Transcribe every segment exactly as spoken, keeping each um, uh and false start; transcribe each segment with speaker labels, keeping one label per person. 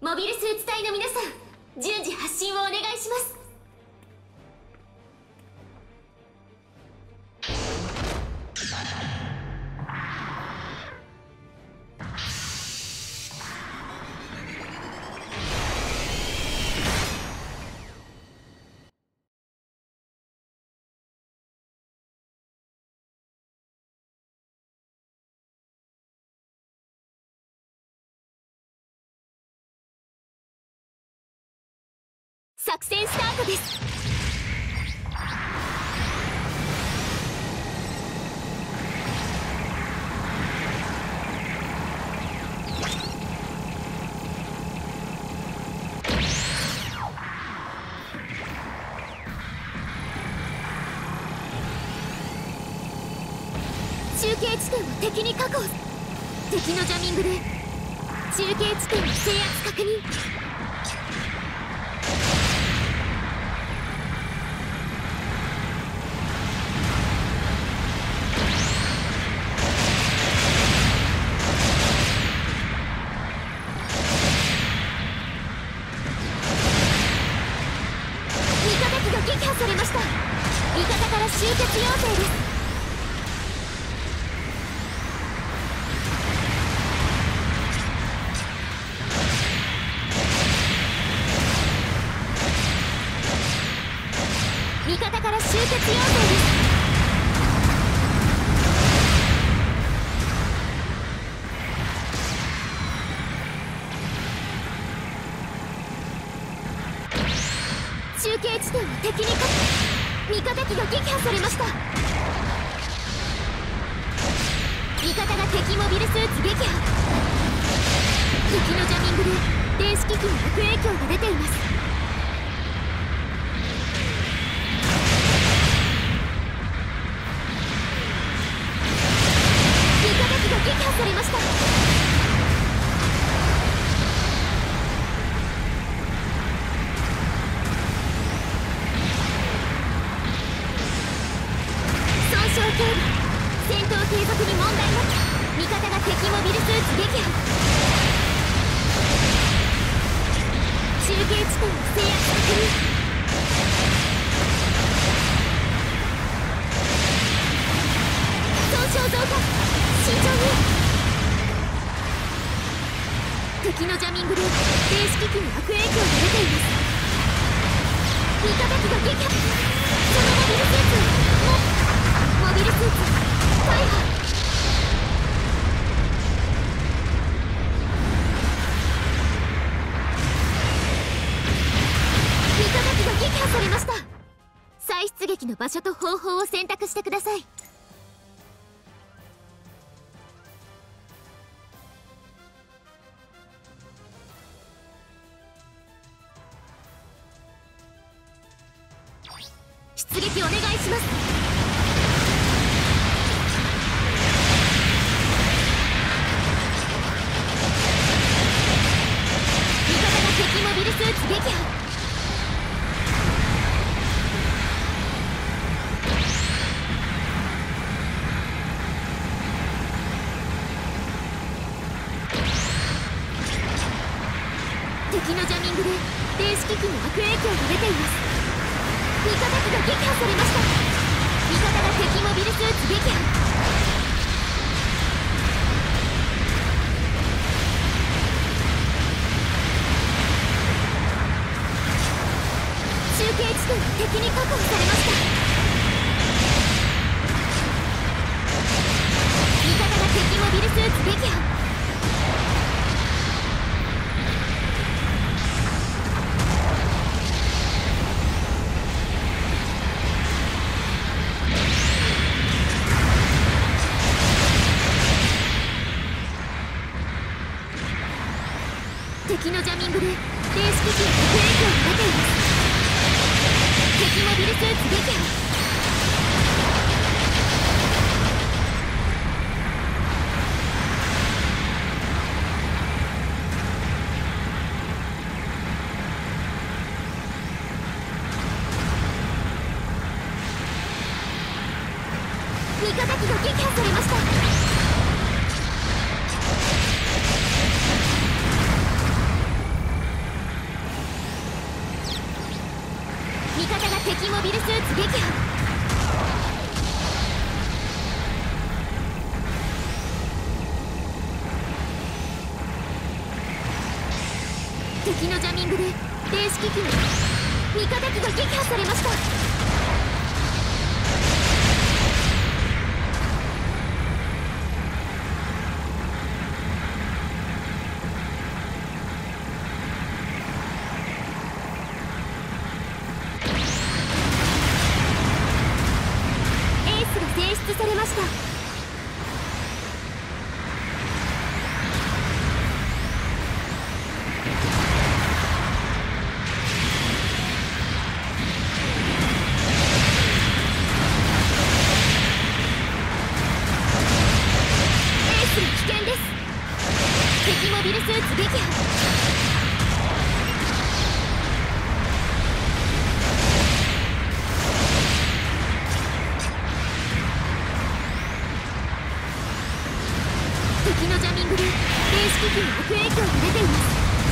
Speaker 1: モビルスーツ隊の皆さん、順次発進をお願いします。作戦スタートです。中継地点を敵に確保。敵のジャミングで中継地点の制圧確認。撃破されました。味方から集結要請です。味方から集結要請です。中継地点を敵に確保。味方機が撃破されました。味方が敵モビルスーツ撃破。敵のジャミングで電子機器に悪影響が出ています。味方機が撃破されました。戦闘継続に問題なく、味方が敵モビルスーツ撃破。中継地点の制圧確認。損傷増加、慎重に。敵のジャミングで電子機器に悪影響が出ています。味方機が撃破。そのモビルスーツモモビルスーツ大破。味方機が撃破されました。再出撃の場所と方法を選択してください。出撃お願いします。敵モビルスーツ撃破。敵のジャミングで電子機器に悪影響が出ています。味方機が撃破されました。味方が敵モビルスーツ撃破。中継地点は敵に確保されました。味方が敵モビルスーツ撃破。敵のジャミングで電子機器に悪影響が出ています。敵モビルスーツ撃破。味方機が撃破されました。 敵のジャミングで電子機器の味方機が撃破されました。エースが選出されました。敵モビルスーツ撃破。敵のジャミングで電子機器に悪影響が出ています。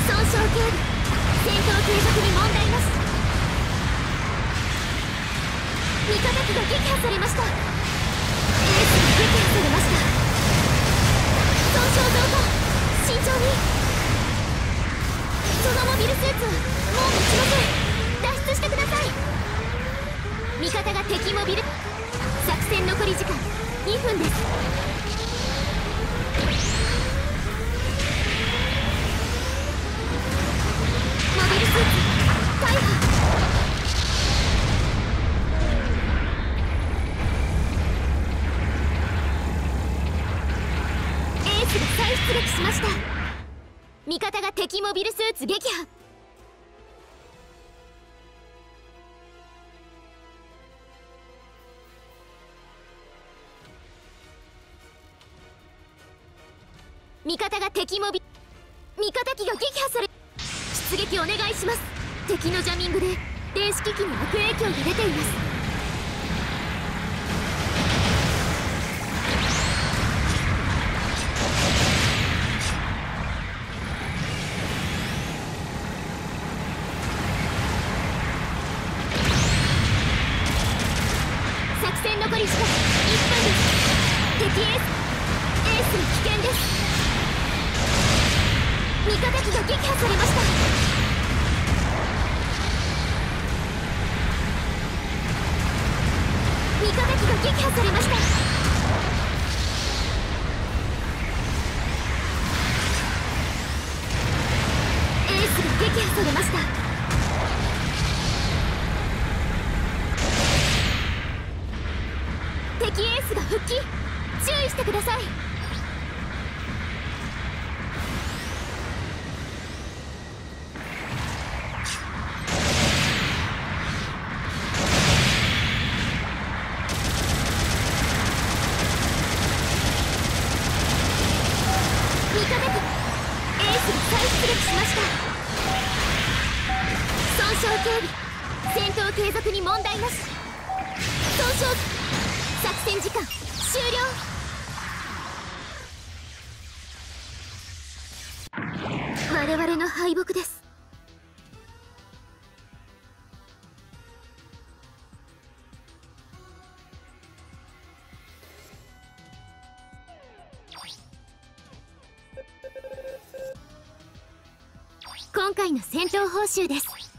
Speaker 1: 損傷警備、戦闘継続に問題なし。味方機が撃破されました。エースが撃破されました。損傷増加。慎重に。そのモビルスーツはもう持ちません。脱出してください。味方が敵モビル。作戦残り時間にふんです。モビルスーツ大破。エースが再出撃しました。味方が敵モビルスーツ撃破。味方が敵モビ味方機が撃破され。出撃お願いします。敵のジャミングで電子機器に悪影響が出ています。作戦残り時間いっぷんです。敵エースエースが危険です。味方機が撃破されました。味方機が撃破されました。エースが撃破されました。敵エースが復帰。注意してください。味方機エースが再出撃しました。損傷警備、戦闘継続に問題なし。損傷作戦時間終了。我々の敗北です。今回の戦闘報酬です。